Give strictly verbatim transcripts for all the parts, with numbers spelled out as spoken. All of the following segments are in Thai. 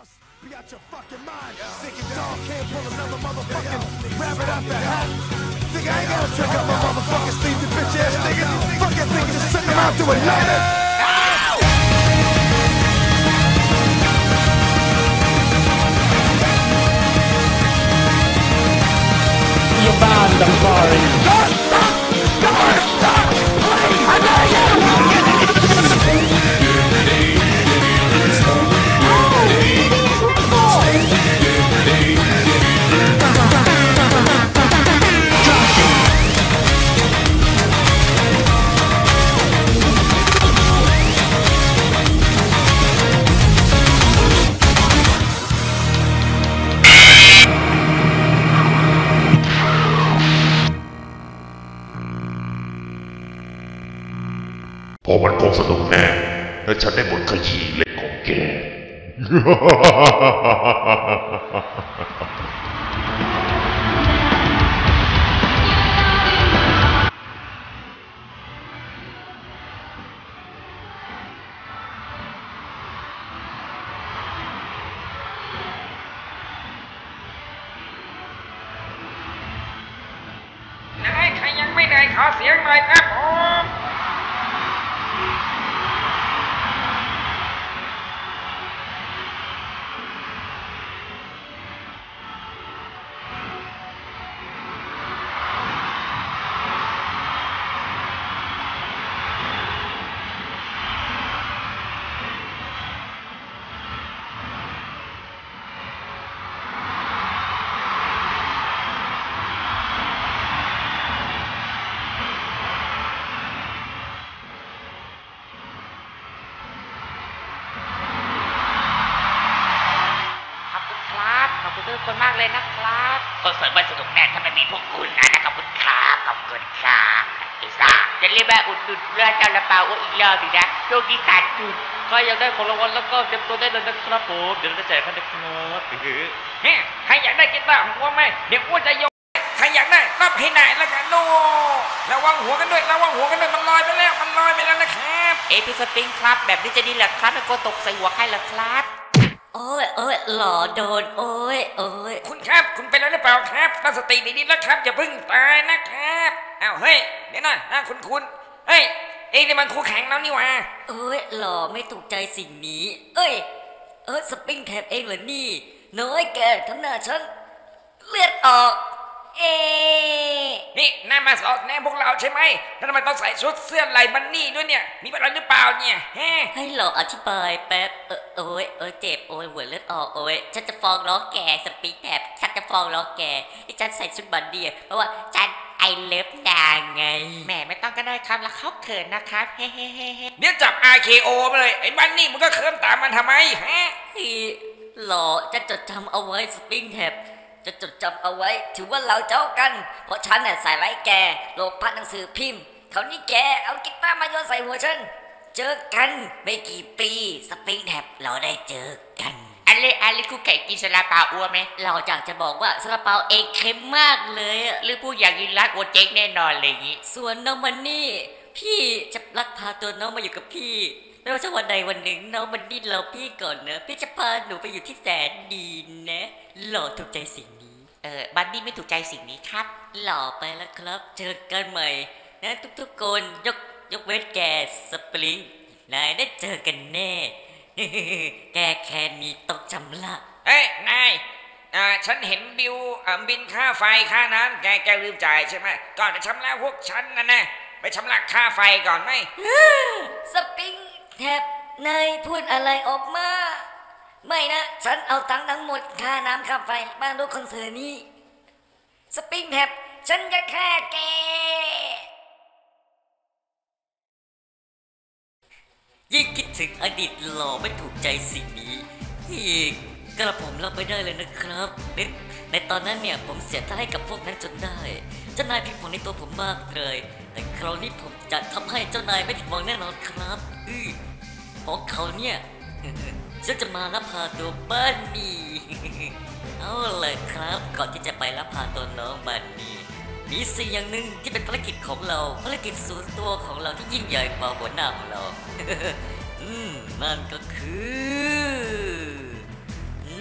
Be out your fucking mind. Thinking dog can't pull another motherfucking rabbit out the hat. Think I ain't gonna check out my motherfucking sleepy bitch ass niggas. Fucking thinking to send them out to Atlanta. Your band, I'm sorry. Stop! Stop! Stop! Stop! Please! I dare you! พอมันคงสนุกแน่และฉันได้บทขยี้เล็กของแกไหนใครยังไม่ได้ขอเสียงหน่อยครับผมขอบคุณมากเลยนะครับคอนเสิร์ตมันสนุกแน่ถ้าไม่มีพวกคุณนะขอบคุณครับขอบคุณครับไอ้ซ่าจะเรียกว่าอุดหนุนเรือเจ้าละเปาอีกรอบดีนะโชคดีขาดจุดใครอยากได้ของรางวัลแล้วก็เตรียมตัวได้เลยนะครับผมเดี๋ยวเราจะแจกให้นะครับเฮ้ยใครอยากได้กีตาร์หัวไหมเดี๋ยวอ้วนจะยกใครอยากได้รับให้ไหนแล้วกันโน่ระวังหัวกันด้วยระวังหัวกันด้วยมันลอยไปแล้วมันลอยไปแล้วนะครับเอพิสปริงครับแบบนี้จะดีเหรอครับไม่โกตกใส่หัวใครเหรอครับโอ้ยโอ้ยหล่อโดนโอ้ยโอ้ยคุณครับคุณเป็นอะไรหรือเปล่าครับตั้งสติดีๆแล้วครับอย่าเพิ่งตายนะครับอ้าวเฮ้ยเดี๋ยวนะนะคุณคุณเฮ้ยเอ้ยนี่มันคู่แข่งแล้วนี่หว่าโอ้ยหล่อไม่ถูกใจสิ่งนี้เอ้ยเออสปริงแท็บเองเหรอนี่น้อยแกทำหน้าฉันเลือดออกเอ๊นี่นายมาสอดแน่พวกเราใช่ไหมแล้วทำไมต้องใส่ชุดเสื้อลายมันนี่ด้วยเนี่ยมีอะไรหรือเปล่าเนี่ยฮะให้หล่ออธิบายแป๊บเออโอ้ยเออเจ็บโอ้ยหัวเลือดออกโอ้ยฉันจะฟ้องร้องแกสปริงแท็บฉันจะฟ้องร้องแกที่ฉันใส่ชุดบันเดียเพราะว่าฉันไอเลิฟนางไงแม่ไม่ต้องก็ได้ครับแล้วเขาเขินนะครับเฮ้เฮ้เฮ้เดี๋ยวจับ อาร์ เค โอ มาเลยไอ้บันนี่มันก็เขินตามมันทำไมฮะหล่อจะจดจำเอาไว้สปริงแท็บจะจดจำเอาไว้ถือว่าเราเจ้ากันเพราะฉันน่ะใส่ไร้แกโลกพันหนังสือพิมพ์คราวนี้แกเอากีตาร์มาโยนใส่หัวฉันเจอกันไม่กี่ปีสปริงแท็บเราได้เจอกันอะไรอะไรคู่ไก่กินซาลาเปาอ้วไหมเราอยากจะบอกว่าซาลาเปาเองเค็มมากเลยหรือผู้อยากกินรัดโอเจ๊กแน่นอนเลยอย่างนี้ส่วนน้องมันนี่พี่จะรักพาตัวน้องมาอยู่กับพี่ไม่ว่าจะวันใดวันหนึ่งน้องมันนี่เราพี่ก่อนนะพี่จะพาหนูไปอยู่ที่แสนดีนะหล่อถูกใจสิ่งนี้เออบันนี่ไม่ถูกใจสิ่งนี้ครับหล่อไปแล้วครับเจอกันใหม่นะทุกๆคนยกยกเว้นแกสปริงนายได้เจอกันแน่แกแค่นี้ต้องจำละเอ้ยนายอ่าฉันเห็นบิวบินค่าไฟค่าน้ำแกแกลืมจ่ายใช่ไหมก่อนจะชำระพวกฉันนะนะไปชำระค่าไฟก่อนไหมสปริงแทบนายพูดอะไรออกมาไม่นะฉันเอาตังค์ทั้งหมดค่าน้ำค่าไฟบ้านดูคอนเสิร์ตนี้สปริงแทบฉันจะแค่แกยิ่งคิดถึงอดีตหล่อไม่ถูกใจสิ่งนี้อีกกระผมรับไม่ได้เลยนะครับในในตอนนั้นเนี่ยผมเสียท่าให้กับพวกนั้นจนได้เจ้านายผิดหวังในตัวผมมากเลยแต่คราวนี้ผมจะทำให้เจ้านายไม่ผิดหวังแน่นอนครับอือเพราะเขาเนี่ยฉันจะมารับพาตัวบ้านนี่เอาเลยครับก่อนที่จะไปรับพาตัวน้องบ้านนี่มีสิ่งอย่างหนึ่งที่เป็นภารกิจของเราภารกิจส่วนตัวของเราที่ยิ่งใหญ่กว่าหัวหน้าของเราอืมนั่นก็คือ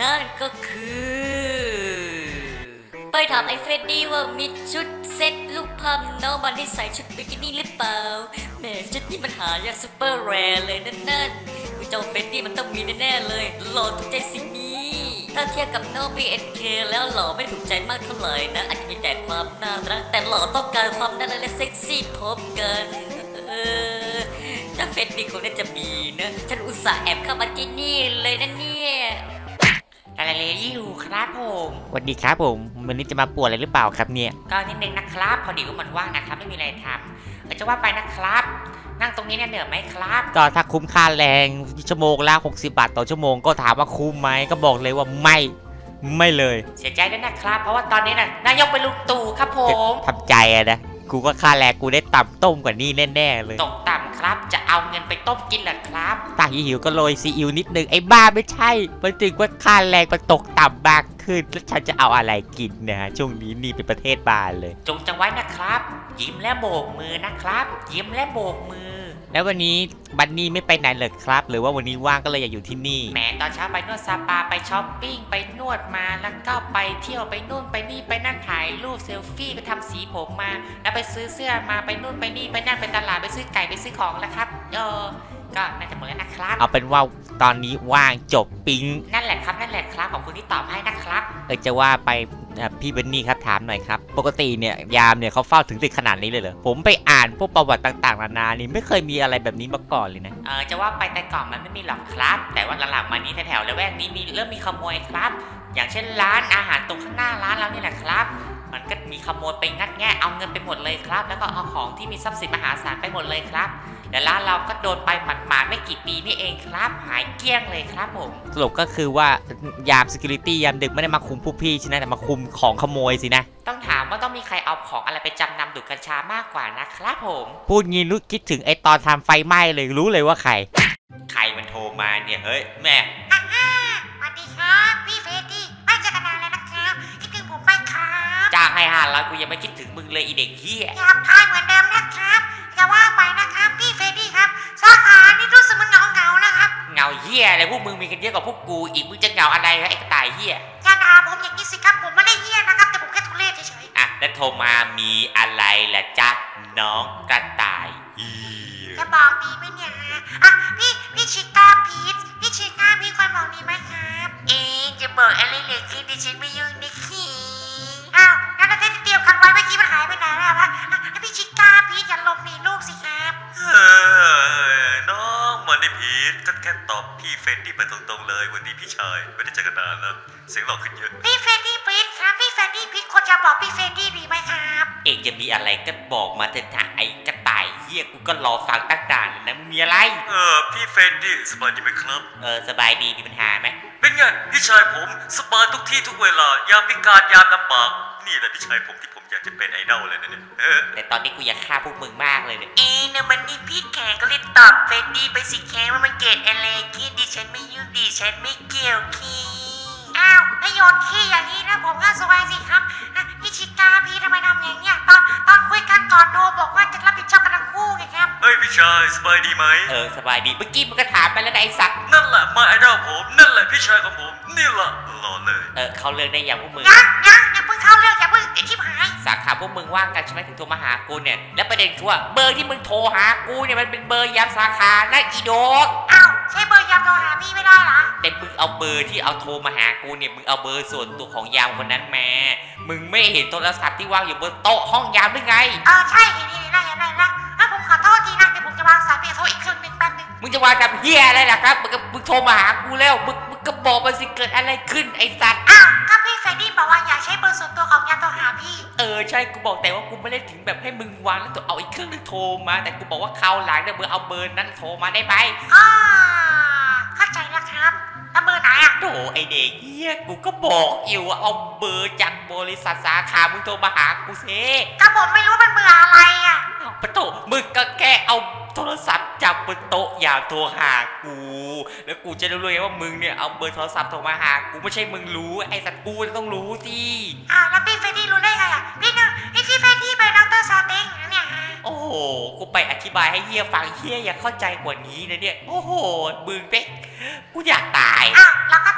นั่นก็คือไปถามไอ้เฟรดดี้ว่ามีชุดเซ็ตลูกพามน้องมันที่ใส่ชุดบิกินี่หรือเปล่าแหมชุดนี้มันหายากซุปเปอร์แรร์เลยนั่นนั่นเจ้าเฟรดดี้มันต้องมีแน่ๆเลยหล่อถูกใจสิ่งนี้ถ้าเทียบกับน้อง บี เอ็น เค แล้วหล่อไม่ถูกใจมากเท่าไหร่นะอาจจะมีแต่ความน่ารักแต่หล่อต้องการความน่ารักและเซ็กซี่พบกันเออถ้าเฟรดดี้คงน่าจะมีนะฉันอุตส่าห์แอบเข้ามาที่นี่เลยนะเนี่ยอะไรเลยอยู่ครับผมสวัสดีครับผมวันนี้จะมาป่วนอะไรหรือเปล่าครับเนี่ยก็นิดนึงนะครับพอดีว่ามันว่างนะครับไม่มีอะไรทำเออจะว่าไปนะครับนั่งตรงนี้เนี่ยเหนื่อยไหมครับก็ถ้าคุ้มค่าแรงชั่วโมงละหกสิบบาทต่อชั่วโมงก็ถามว่าคุ้มไหมก็บอกเลยว่าไม่ไม่เลยเสียใจด้วยนะครับเพราะว่าตอนนี้น่ะนายกเป็นลุงตู่ครับผมทำใจอะนะกูก็ค่าแรงกูได้ต่ำต้มกว่านี้แน่ๆเลยตกต่ำครับจะเอาเงินไปต้มกินเหรอครับตาหิวก็โรยซีอิ๊วนิดนึงไอ้บ้าไม่ใช่มันถึงว่าค่าแรงมันตกต่ำมากขึ้นแล้วฉันจะเอาอะไรกินนะฮะช่วงนี้นี่เป็นประเทศบานเลยจงจำไว้นะครับยิ้มและโบกมือนะครับยิ้มและโบกมือแล้ววันนี้บันนี่ไม่ไปไหนเลยครับหรือว่าวันนี้ว่างก็เลยอยากอยู่ที่นี่แหมตอนเช้าไปนวดสปาไปช้อปปิ้งไปนวดมาแล้วก็ไปเที่ยวไปนู่นไปนี่ไปนั่งถ่ายรูปเซลฟี่ไปทำสีผมมาแล้วไปซื้อเสื้อมาไปนู่นไปนี่ไปนั่งไปตลาดไปซื้อไก่ไปซื้อของแล้วครับเออก็น่าจะหมดแล้วนะครับเอาเป็นว่าตอนนี้ว่างจบปิ๊งนั่นแหละครับนั่นแหละครับขอบคุณที่ตอบให้นะครับเออจะว่าไปพี่เบนนี่ครับถามหน่อยครับปกติเนี่ยยามเนี่ยเขาเฝ้าถึงดึกขนาดนี้เลยเหรอผมไปอ่านพวกประวัติต่างๆนานานี่ไม่เคยมีอะไรแบบนี้มาก่อนเลยนะเออจะว่าไปแต่ก่อนมันไม่มีหรอกครับแต่ว่าหลังๆมานี้แถวๆละแวกนี้มีเริ่มมีขโมยครับอย่างเช่นร้านอาหารตรงข้างหน้าร้านเรานี่แหละครับมันก็มีขโมยไปงัดแงะเอาเงินไปหมดเลยครับแล้วก็เอาของที่มีทรัพย์สินมหาศาลไปหมดเลยครับและร้านเราก็โดนไปหมาดๆไม่กี่ปีนี่เองครับหายเกลี้ยงเลยครับผมสรุปก็คือว่ายาม security ยามดึกไม่ได้มาคุมผู้พี่ใช่ไหมแต่มาคุมของขโมยสินะต้องถามว่าต้องมีใครเอาของอะไรไปจำนำดูดกัญชามากกว่านะครับผมพูดงี้รู้คิดถึงไอตอนทำไฟไหม้เลยรู้เลยว่าใครใครมันโทรมาเนี่ยเฮ้ยแม่สวัสดีครับพี่เฟรดดี้ไม่เจอกันนานเลยนะครับคิดถึงผมไหมครับจ้างให้ห้าร้อยกูยังไม่คิดถึงมึงเลยอีเด็กเหี้ยอยากทายเหมือนเดิมนะครับจะว่าไปนะครับพี่เฟรดดี้ครับสาขานี่รู้สึกมันเงาเงานะครับเงาเหี้ยอะไรพวกมึงมีกันเยอะกว่าพวกกูอีกมึงจะเงาอะไรไอ้กระต่ายเหี้ยอย่าด่าผมอย่างนี้สิครับผมไม่ได้เหี้ยนะครับแต่ผมแค่ทุเรศเฉยๆอ่ะแล้วโทรมามีอะไรล่ะจ๊ะน้องกระต่ายเหี้ยจะบอกดีไหมเนี่ยอ่ะพี่พี่ชิก้าพีทพี่ชิก้าพี่คนบอกดีไหมครับเอ๊ะจะบอกอะไรเลยคือดิฉันไม่ยุ่งนะคีอ้าวงั้นเราได้เตรียมกันไว้เมื่อกี้มันหายไปไหนแล้ววะพี่ชิก้าพีทอย่าลงหนีลูกสิครับเออน้องมันได้พีทก็แค่ตอบพี่เฟรดดี้ไปตรงๆเลยวันนี้พี่ชายไม่ได้เจอกันนานแล้วเสียงหล่อขึ้นเยอะพี่เฟรดดี้พีทครับพี่เฟรดดี้พีทคนจะบอกพี่เฟรดดี้ดีไหมครับเอกจะมีอะไรก็บอกมาเถอะนะไอ้กระต่ายเหี้ยกูก็รอฟังตั้งนานแล้วมีอะไรเออพี่เฟรดดี้สบายดีไหมครับเออสบายดีมีปัญหาไหมเป็นไงพี่ชายผมสบายทุกที่ทุกเวลายามพิการยามลำบากนี่แหละพี่ชายผมที่ผมอยากจะเป็นไอดอลเลยนะเนี่ยแต่ตอนนี้กูอยากฆ่าพวกมึงมากเลยเนี่ยเอ๊ะนะมันนี่พี่แขกก็เลยตอบเฟรดดี้ไปสิแขกว่ามันเกิดอะไรขึ้นดิฉันไม่ยุ่งดิฉันไม่เกี่ยวขี้อ้าวไม่โยนขี้อย่างนี้นะผมก็สบายสิครับพี่ชิก้าพี่ทำไมทำอย่างเงี้ยตอนตอนคุยกันก่อนโทรบอกว่าจะรับผิดชอบกันทั้งคู่ไงครับเฮ้ยพี่ชายสบายดีไหมเออสบายดีเมื่อกี้มึงก็ถามไปแล้วไอ้สัตว์นั่นแหละมาไอดอลผมนั่นแหละพี่ชายของผมนี่แหละหล่อเลยเออเขาเลือกได้อย่างพวกมึงยังยังอย่าเพิ่งเข้าเรื่องอย่าเพิ่งไอ้ชิบหายสาขาพวกมึงว่างกันใช่ไหมถึงโทรมาหากูเนี่ยแล้วประเด็นคือว่าเบอร์ที่มึงโทรหากูเนี่ยมันเป็นเบอร์ยามสาขานะอีโดกอ้าวใช่เบอร์ยามโทรหาพี่ไม่ได้เหรอแต่มึงเอาเบอร์ที่เอาโทรมาหากูเนี่ยมึงเอาเบอร์ส่วนตัวของยามคนนั้นมามึงไม่เห็นโทรศัพท์ที่วางอยู่บนโต๊ะห้องยามหรือไงเออใช่เห็นเห็นได้เห็นได้นะถ้าผมขอโทษทีนะเดี๋ยวผมจะวางสายไปโทรอีกเครื่องนึงแป๊บนึงมึงจะวางกับเฮียอะไรล่ะครับมึงก็มึงโทรมาหากูแล้วมึงมึงก็บอกมาสิเกิดอะไรขึ้นไอ้สัตว์อ้าวก็พี่เฟรดดี้บอกว่าอย่าใช้เบอร์ส่วนตัวของยามโทรหาพี่เออใช่กูบอกแต่ว่ากูไม่ได้ถึงแบบให้มึงวางแล้วตัวเอาอีกเครื่องนึงโทรมาแต่กูบอกว่าคราวหลังเนี่ยมึงเอาเบอร์นั้นโทรมาได้ไหมอ๋อเข้าใจแล้วครับแล้วเบอร์ไหนอ่ะโธ่ไอเด็กเฮียกูก็บอกอยู่ว่าเอาเบอร์จากบริษัทสาขามึงโทรมาหากูสิก็ผมไม่รู้เป็นเบอร์อะไรอ่ะอ้าวปะโถมึงก็แค่เอาโทรศัพท์จากบนโต๊ะอย่าโทรหากูแล้วกูจะรู้เลยว่ามึงเนี่ยเอาเบอร์โทรศัพท์โทรมาหากูไม่ใช่มึงรู้ไอ้สัตว์กูต้องรู้สิอ้าวแล้วพี่เฟรดดี้รู้ได้ไงอ่ะพี่นึกพี่เฟรดดี้เป็นดร.ซาเต็งเนี่ยโอ้โหกูไปอธิบายให้เฮียฟังเฮียอยากเข้าใจกว่านี้นะเนี่ยโอ้โหมึงเป๊กกูอยากตายอ้าวแล้วก็ตายกันมา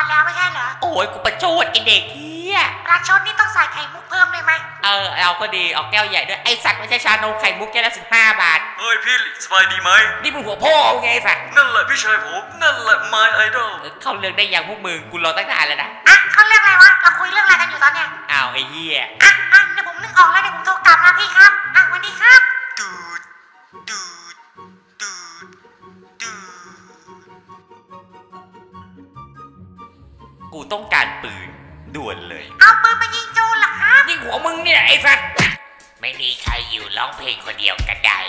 มาแล้วไม่ใช่เหรอโอ้ยกูประชดไอเด็กเฮียปลาชดนี่ต้องใส่ไข่มุกเพิ่มเลยไหมเออเอาก็ดีเอาแก้วใหญ่ด้วยไอสัตว์ไม่ใช่ชานมไข่มุกแก้วละสิบห้าบาทเฮ้ยพี่สบายดีไหมนี่มึงหัวพ่อไงไอสัตว์นั่นแหละพี่ชายผมนั่นแหละ my idol เข้าเรื่องได้อย่างพวกมึงกูรอตั้งนานแล้วนะอ่ะเขาเรื่องอะไรวะเราคุยเรื่องอะไรกันอยู่ตอนเนี้ยอ้าวไอเฮียอ่ะอ่ะเดี๋ยวผมนึกออกแล้วเดี๋ยวผมโทรกลับนะพี่ครับอ่ะวันนี้ครับตูดตูดตูดตูดกูต้องการปืนด่วนเลยเอาปืนไปยิงโจรเหรอครับยิงหัวมึงเนี่ยไอ้สัตว์ไม่มีใครอยู่ร้องเพลงคนเดียวกันได้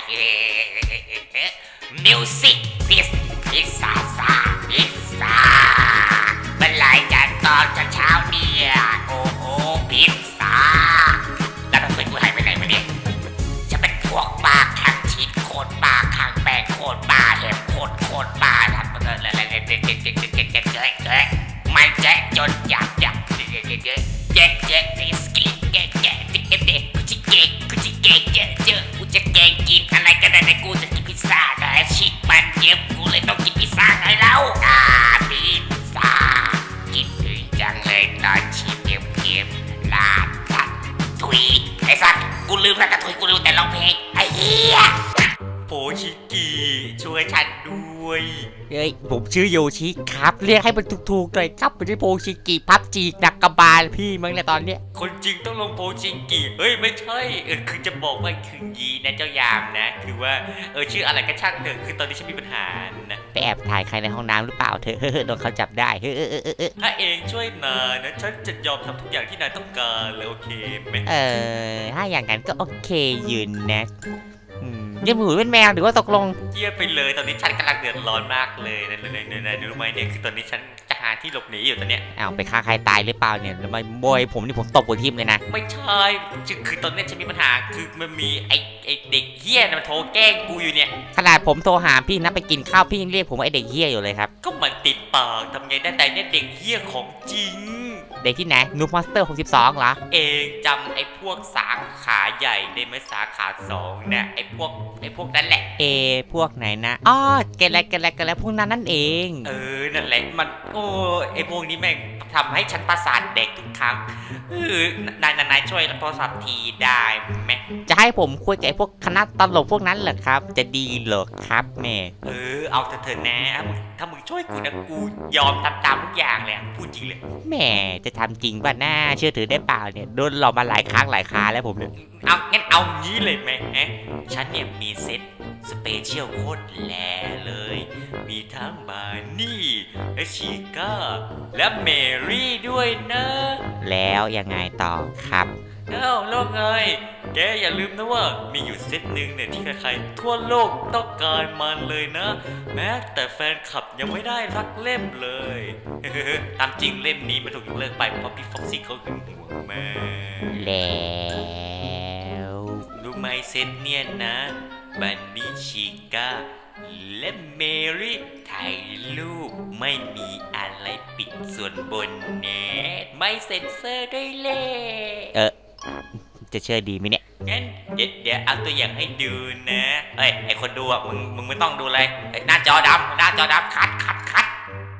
มิวสิกพิสพิซซ่าซาพิซซ่าเป็นรายการตอนเช้าเนี่ยโอ้โหพิซซ่าแล้วทำไมกูหายไปไหนมาเนี่ยจะเป็นพวกปลาคังชีสโคตรปลาคังแป้งโคตรปลาเห็บโคตรโคตรปลาทำอะไรอะไรเด็กเด็กเด็กเด็กเด็กเด็กเด็กเด็กไม่แจ๊จนอยากอยากเด็กเด็กเด็กเด็กเด็กเด็กดิสกิลเด็กเด็กเด็กเด็กกูจะเก่งกูจะเก่งเยอะเยอะกูจะเก่งกินอะไรก็ได้แต่กูจะกินพิซซ่าแต่ชิคมันเยอะกูเลยต้องกินพิซซ่าไงแล้วอ่าพิซซ่ากินถึงจังเลยตอนชิมเยี่ยมเยี่ยมลาตัดถุยไอ้สัตว์กูลืมแล้วกระถุยกูลืมแต่ร้องเพลงไอ้เหี้ยโพชิกิช่วยฉันด้วยเฮ้ยผมชื่อโยชิครับเรียกให้มันถูกๆหน่อยครับไม่ใช่โพชิกิพับจีกนักกระบาลพี่มั้งเนี่ยตอนเนี้ยคนจริงต้องลงโพชิกิเฮ้ยไม่ใช่เออคือจะบอกว่าคือยีนะเจ้ายามนะคือว่าเออชื่ออะไรก็ช่างเถอะคือตอนนี้ฉันมีปัญหานะไปแอบถ่ายใครในห้องน้ำหรือเปล่าเธอโดนเขาจับได้เฮ้ยถ้าเองช่วยนายนะฉันจะยอมทำทุกอย่างที่นายต้องการเลยโอเคไหมเออถ้าอย่างนั้นก็โอเคยืนนะยังหูเป็นแมวหรือว่าตกลงเยี่ยไปเลยตอนนี้ฉันกำลังเดือดร้อนมากเลยนะนะรู้ไหมเนี่ยคือตอนนี้ฉันจะหาที่หลบหนีอยู่ตอนเนี้ยอ้าวไปฆ่าใครตายหรือเปล่าเนี่ยแล้วมาบอยผมนี่ผมตบหัวทิ่มเลยนะไม่ใช่คือตอนนี้ฉันมีปัญหาคือมันมีไอไอเด็กเหี้ยมันโทรแกล้งกูอยู่เนี่ยขนาดผมโทรหาพี่นะไปกินข้าวพี่ยังเรียกผมว่าไอเด็กเหี้ยอยู่เลยครับก็มันติดปากทำไงได้แต่เนี่ยเด็กเหี้ยของจริงเด็กที่ไหนนูมอนสเตอร์หกสิบสองเหรอเองจำไอ้พวกสาขาใหญ่ได้ไหมสาขาสองเนี่ยไอ้พวกไอ้พวกนั้นแหละเอพวกไหนนะอ๋อแกแลกแกแลกแกแลกพวกนั้นนั่นเองเออนั่นแหละมันโอ้ไอ้พวกนี้แม่งทำให้ฉันประสาทเด็กทุกครั้งเออนายนายช่วยรับโทรศัพท์ทีได้ไหมจะให้ผมคุยกับไอ้พวกคณะตลกพวกนั้นเหรอครับจะดีเหรอครับแม่เออเอาเถอะเถอะนะถ้ามึงช่วยกูนะกูยอมทำตามทุกอย่างเลยพูดจริงเลยแม่จะทำจริงป่ะหน้าเชื่อถือได้เปล่าเนี่ยโดนหลอกมาหลายครั้งหลายคราแล้วผมเนี่ยเอางั้นเอางี้เลยไหมฮะฉันเนี่ยมีเซ็ตสเปเชียลโคตรแหล่เลยมีทั้งมานี่และชิก้าและเมรี่ด้วยนะแล้วยังไงต่อครับเอ้าโลกไงแกอย่าลืมนะว่ามีอยู่เซตหนึ่งเนี่ยที่ใครๆทั่วโลกต้องการมันเลยนะแม้แต่แฟนคลับยังไม่ได้รักเล่มเลยตามจริงเล่มนี้มันถูกยกเลิกไปเพราะพี่ฟ็อกซี่เขาหึงหวงแม่แล้วรู้ไหมเซตเนี่ยนะบันนี่ชิก้าและเมรี่ถ่ายรูปไม่มีอะไรปิดส่วนบนเน็ตไม่เซ็นเซอร์ด้วยเลยเออจะเชื่อดีไหมเนี่ยงั้นเดี๋ยวเดี๋ยวเอาตัวอย่างให้ดูนะเอ้ยไอคนดูอ่ะมึงมึงไม่ต้องดูเลยหน้าจอดำหน้าจอดำคัดคัดคัด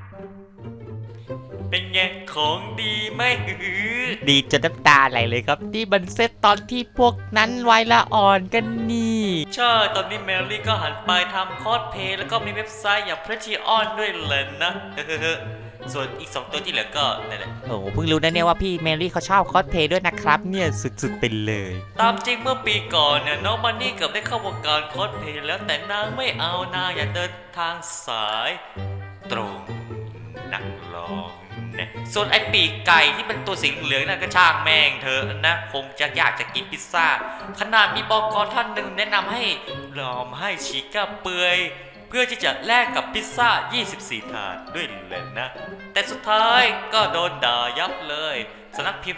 เป็นไงของดีไหมดีจนน้ำตาไหลเลยครับที่บันเซตตอนที่พวกนั้นไว้ละอ่อนกันนี่ใช่ตอนนี้แมรี่ก็หันไปทำคอสเพย์แล้วก็มีเว็บไซต์อย่างเพรสชีออนด้วยเลยนะส่วนอีกสองตัวที่เหลือก็นั่นแหละโอ้เพิ่งรู้นะเนี่ยว่าพี่แมรี่เขาชอบคอสเพย์ด้วยนะครับเนี่ยสุดๆไปเลยตามจริงเมื่อปีก่อนเนี่ยน้องมันนี่เกือบได้เข้าวงการคอสเพย์แล้วแต่นางไม่เอานางอยากเดินทางสายตรงนักร้องนะส่วนไอ้ปีกไก่ที่เป็นตัวสีเหลืองนั่นก็ช่างแม่งเธอนะคงจะอยากจะกินพิซซ่าขนาดมีบก.ท่านหนึ่งแนะนำให้ลองให้ชิก้าเปื่อยเพื่อที่จะแลกกับพิซซ่ายี่สิบสี่ถาดด้วยเลยนะแต่สุดท้ายก็โดนด่ายับเลยสำนักพิมพ์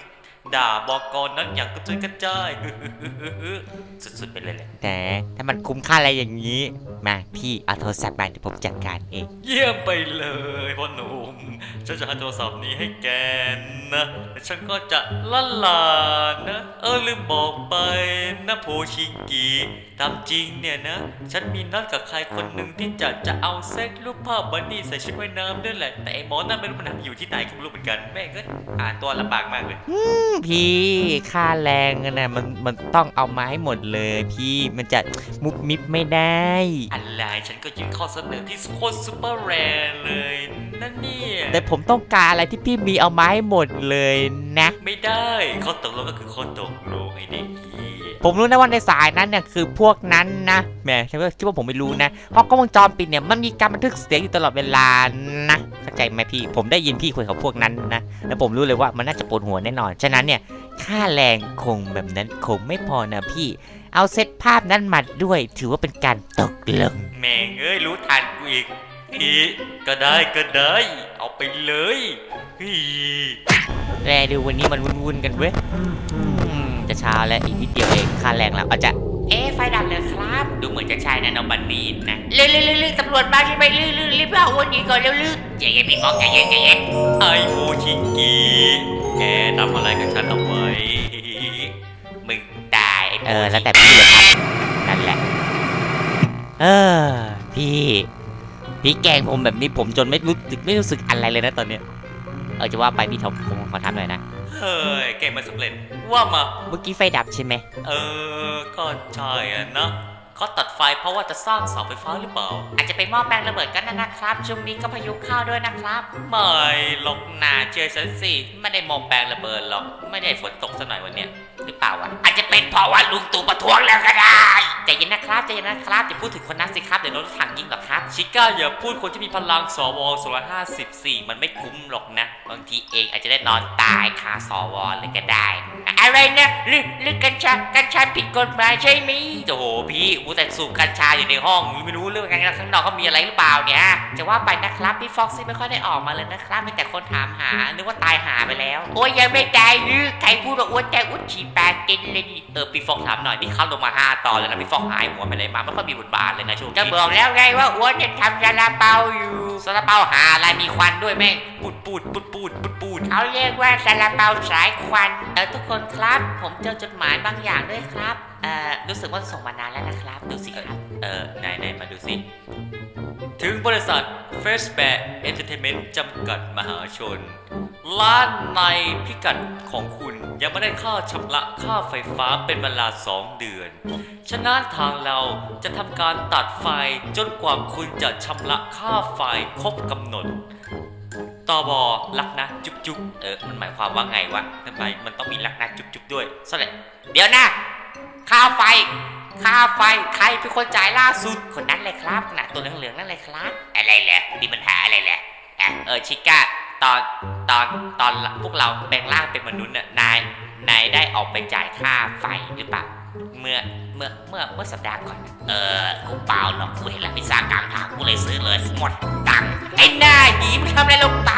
ด่าบอกกรนั้นอย่างกระจุยกระจายสุดๆไปเลยแหละแต่ถ้ามันคุ้มค่าอะไรอย่างนี้มาพี่เอาโทรศัพท์มาเดี๋ยวผมจัดการเองเยี่ยมไปเลยพ่อหนุ่มฉันจะให้โทรศัพท์นี้ให้แกนะแล้วฉันก็จะละลานะเออลืมบอกไปนะโพชิกิตามจริงเนี่ยนะฉันมีนัดกับใครคนหนึ่งที่จะจะเอาเซ็ตรูปภาพบันนี่ใส่ชุดว่ายน้ำด้วยแหละแต่ไอ้หมอนั่นไม่รู้มันอยู่ที่ไหนก็ไม่รู้เหมือนกันแม่งก็อ่านตัวลำบากมากเลยพี่ค่าแรงนะมันมันต้องเอามาให้หมดเลยพี่มันจะมุบมิบไม่ได้อะไรฉันก็ยื่นข้อเสนอที่โคตรซูเปอร์แรร์เลยนั่นเนี่ยแต่ผมต้องการอะไรที่พี่มีเอามาให้หมดเลยนะไม่ได้ข้อตกลงก็คือข้อตกลงไอ้เด็กผมรู้นะว่าในสายนั้นเนี่ยคือพวกนั้นนะแหมฉันก็คิดว่าผมไม่รู้นะเพราะกล้องวงจรปิดเนี่ยมันมีการบันทึกเสียงอยู่ตลอดเวลานะเข้าใจไหมพี่ผมได้ยินพี่คุยกับพวกนั้นนะแล้วผมรู้เลยว่ามันน่าจะปวดหัวแน่นอนฉะนั้นเนี่ยค่าแรงคงแบบนั้นคงไม่พอนะพี่เอาเซตภาพนั้นมาด้วยถือว่าเป็นการตกลงแม่งเอ้ยรู้ทันกูอีกอีก็ได้ก็ได้เอาไปเลยแรดูวันนี้มันวุ่นๆกันเว้ยจะเช้าแล้วอีกนิดเดียวเองค่าแรงแล้วอาจจะเอ๊ไฟดับเลยครับดูเหมือนจะใช่นะน้องบันนี่นะเรื่อยๆๆตำรวจมาใช่ไหมลื่นๆรีบเอาอ้วนยิงก่อนเร็วๆใจเย็นพี่ฟอกใจเย็นใจเย็นไอโมชิกิแกทำอะไรกับฉันเอาไว้มึงตายเออแล้วแต่พี่เลยครับนั่นแหละเออพี่พี่แกล้งผมแบบนี้ผมจนไม่รู้สึกไม่รู้สึกอะไรเลยนะตอนเนี้ยเออจะว่าไปพี่ทอมผมขอทำหน่อยนะเฮ้ยเก่งมาสำเร็จว่ามาเมื่อกี้ไฟดับใช่ไหมเออก็ใช่อะนะเขาตัดไฟเพราะว่าจะสร้างเสาไฟฟ้าหรือเปล่าอาจจะเป็นหม้อแปลงระเบิดกันนะครับช่วงนี้ก็พายุเข้าด้วยนะครับไม่หรอกนาเชื่อฉันสิไม่ได้หม้อแปลงระเบิดหรอกไม่ได้ฝนตกซะหน่อยวันเนี้ยหรือเปล่าวะอาจจะเป็นเพราะว่าลุงตู่ประท้วงแล้วก็ได้ใจเย็นนะครับใจเย็นนะครับอย่าพูดถึงคนนั้นสิครับเดี๋ยวโดนถังยิงหรอกครับชิก้าอย่าพูดคนที่มีพลังสวสองร้อยห้าสิบสี่มันไม่คุ้มหรอกนะบางทีเองอาจจะได้นอนตายคาสวเลยก็ได้อะไรนะหรือหรือกัญชากัญชาผิดกฎหมายใช่ไหมโอ้โหพี่กูแต่สูบกัญชาอยู่ในห้องไม่รู้เรื่องกันข้างนอกเขามีอะไรหรือเปล่าเนี่ยจะว่าไปนะครับพี่ฟ็อกซี่ไม่ค่อยได้ออกมาเลยนะครับมีแต่คนถามหานึกว่าตายหาไปแล้วโอ้ยยังไม่ตายหรือใครพูดว่าอ้วนใจอ้วนฉี่แปดกินเลยเออพี่ฟ็อกถามหน่อยนี่เข้าลงมาห้าตอนแล้วนะพี่ฟ็อกหายหัวไปเลยมาไม่ค่อยมีบทบาทเลยนะช่วงนี้จะบอกแล้วไงว่าอ้วนเนี่ยทำซาลาเปาอยู่ซาลาเปาหาอะไรมีควันด้วยแม่งปูดปูดปูดปูดปูดปูดเขาเรียกว่าซาลาเปาสายควันเออทุกคนครับผมเจอจดหมายบางอย่างด้วยครับเอ่อรู้สึกว่าส่งมานานแล้วนะครับดูสิครับเออไหนไหนมาดูสิถึงบริษัท Flashback Entertainment จำกัดมหาชนร้านในพิกัดของคุณยังไม่ได้ค่าชำระค่าไฟฟ้าเป็นเวลาสองเดือนฉะนั้นทางเราจะทำการตัดไฟจนกว่าคุณจะชำระค่าไฟครบกำหนดตบรักนะจุ๊บจุ๊บเออมันหมายความว่าไงวะทำไมมันต้องมีรักนะจุ๊บจุ๊บด้วยสเลยเดี๋ยวนะค่าไฟค่าไฟใครเป็นคนจ่ายล่าสุดคนนั้นเลยครับขนาดตัวเหลืองๆนั่นเลยครับอะไรแหละมีปัญหาอะไรแหละเออชิก้าตอนตอนตอนพวกเราแปลงร่างเป็นมนุษย์น่ะนายนายได้ออกไปจ่ายค่าไฟหรือเปล่าเมื่อเมื่อเมื่อเมื่อสัปดาห์ก่อนเออกูเปล่าหรอกกูเห็นร้านพิซซ่ากลางทางกูเลยซื้อเลยหมดตังค์ไอ้หน้าหยีมึงทำอะไรลงไป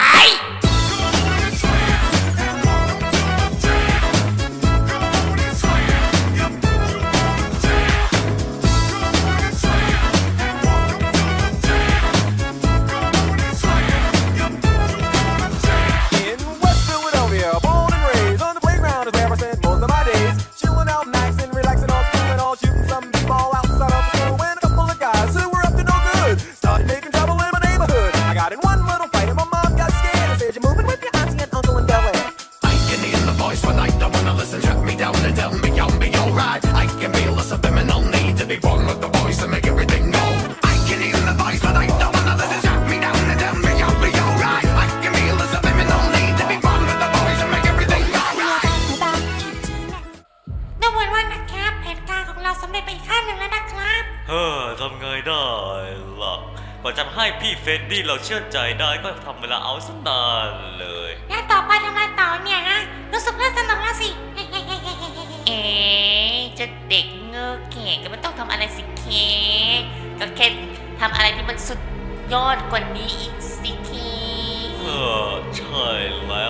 จะให้พี่เฟดดี้เราเชื่อใจได้ก็ทำเวลาเอาสักนานเลยแล้วต่อไปทำอะไรต่อเนี่ยฮะรู้สึกเริ่มสนุกแล้วสิเอ๊จะเด็กเงือกแข็งก็ไม่ต้องทำอะไรสิเคก็แค่ทำอะไรที่มันสุดยอดกว่านี้อีกสิเคเออใช่แล้วน้อย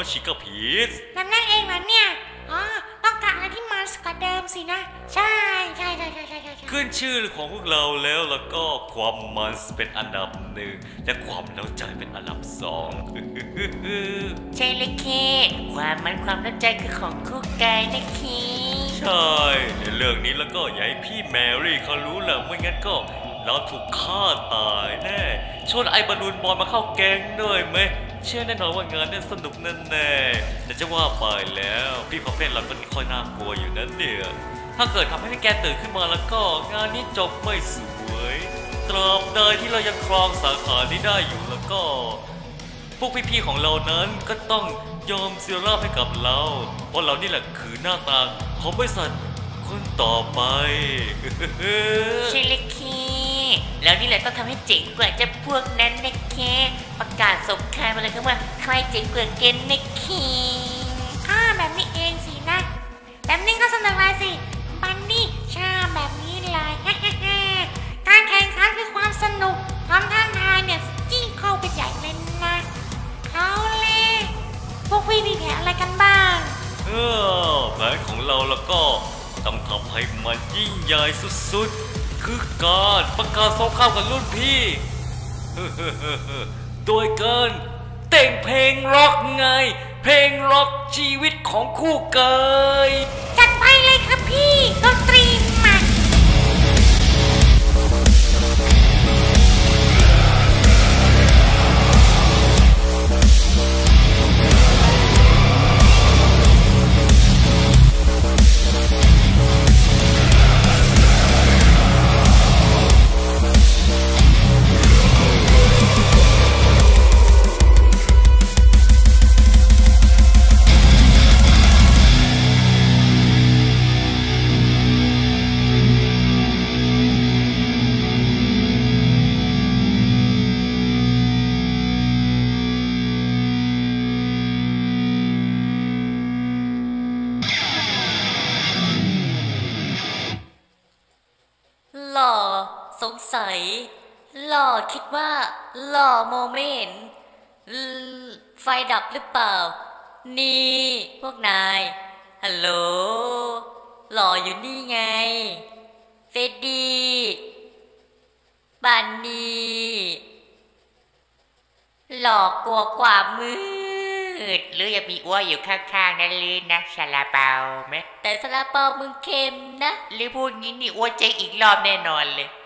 ชิคาพีสแบบนั้นเองเหรอเนี่ยอ๋อต้องการอะไรที่มันกว่าเดิมสินะใช่ใช่ใช่ใช่ใช่ใช่ขึ้นชื่อของพวกเราแล้วแล้วก็ความมันเป็นอันดับหนึ่งและความเล้าใจเป็นอันดับสองใช่เลยเคความมันความน้ำใจคือของคู่กายนะเคใช่ในเรื่องนี้แล้วก็อย่าให้พี่แมรี่เขารู้แหละไม่งั้นก็เราถูกฆ่าตายแน่ชวนไอ้บอลลูนบอลมาเข้าแก๊งด้วยไหมเชื่อแน่นอนว่างานนี้สนุกแน่ๆแต่จะว่าไปแล้วพี่พอเพนเราก็ค่อยน่ากลัวอยู่นั้นเนี่ยถ้าเกิดทำให้แกตื่นขึ้นมาแล้วก็งานนี้จบไม่สวยตราบใดที่เรายังครองสาขานี้ได้อยู่แล้วก็พวกพี่ๆของเรานั้นก็ต้องยอมเสียราบให้กับเราเพราะเรานี่แหละคือหน้าตาของบริษัทคนต่อไปใช่เลยเคแล้วนี่แหละต้องทำให้เจ๋งกว่าเจะพวกนั้นนะเคประกาศสงครามมาเลยครับว่าใครเจ๋งกว่ากันนะเคอ่าแบบนี้เองสินะแบบนี้ก็สนุกเลยสิบันนี่ชอบแบบนี้เลย การแข่งขันคือความสนุกความท้าทายเนี่ยยิ่งเข้าไปใหญ่เลยนะเอาเลยพวกพี่มีแผนอะไรกันบ้างเออแผนของเราแล้วก็ต้องทำให้มันยิ่งใหญ่สุดๆคือการประกาศสงครามกับรุ่นพี่ โดยการแต่งเพลงร็อกไงเพลงร็อกชีวิตของคู่เกยจัดไปเลยครับพี่ดนตรีมาหล่อสงสัยหล่อคิดว่าหล่อโมเมนต์ไฟดับหรือเปล่านี่พวกนายฮัลโหลหล่ออยู่นี่ไงเฟดดี้บันนี่หลอกกลัวความมืดหรือยังมีอ้วอยู่ข้างๆนั่นเลยนะชาลาเปาไหมแต่ซาลาเปามึงเค็มนะหรือพูดงี้นี่อ้วเจ๊งอีกรอบแน่นอนเลย